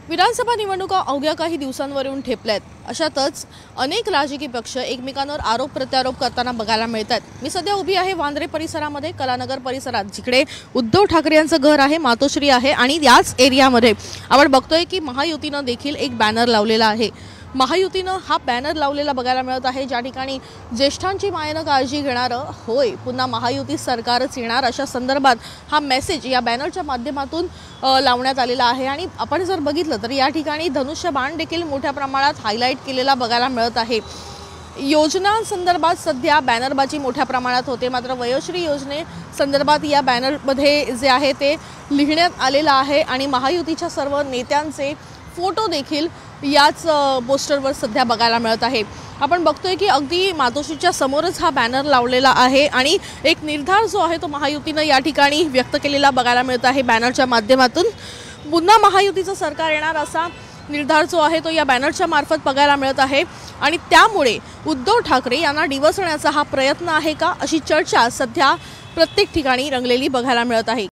विधानसभा निवडणुका अवघ्या काही दिवसांवर येऊन ठेपल्यात। अशातच अनेक राजकीय पक्ष एकमेकांवर आरोप प्रत्यारोप करताना बघायला मिळतात। मी सध्या उभी आहे वांद्रे परिसरामध्ये, कलानगर परिसरात, जिकडे उद्धव ठाकरे यांचं घर आहे, मातोश्री आहे आणि याच एरियामध्ये आपण बघतोय की महायुतीनं देखील एक बॅनर लावलेला आहे। महायुतीनं हा बॅनर लावलेला बघायला मिळत आहे, ज्या ठिकाणी ज्येष्ठांची मायेनं काळजी घेणारं होय पुन्हा महायुती सरकारच येणार अशा संदर्भात हा मेसेज या बॅनरच्या माध्यमातून लावण्यात आलेला आहे। आणि आपण जर बघितलं तर या ठिकाणी धनुष्यबाण देखील मोठ्या प्रमाणात हायलाइट केलेला बघायला मिळत आहे। योजनांसंदर्भात सध्या बॅनरबाजी मोठ्या प्रमाणात होते, मात्र वयोश्री योजने संदर्भात या बॅनरमध्ये जे आहे ते लिहिण्यात आलेलं आहे आणि महायुतीच्या सर्व नेत्यांचे फोटो देखील याच पोस्टरवर सध्या बघायला मिळत आहे। आपण बघतोय की अगदी मातोश्रीच्या समोरच हा बॅनर लावलेला आहे आणि एक निर्धार जो आहे तो महायुतीनं या ठिकाणी व्यक्त केलेला बघायला मिळत आहे। बॅनरच्या माध्यमातून पुन्हा महायुतीचं सरकार येणार असा निर्धार जो आहे तो या बॅनरच्या मार्फत बघायला मिळत आहे आणि त्यामुळे उद्धव ठाकरे यांना डिवचण्याचा हा प्रयत्न आहे का, अशी चर्चा सध्या प्रत्येक ठिकाणी रंगलेली बघायला मिळत आहे।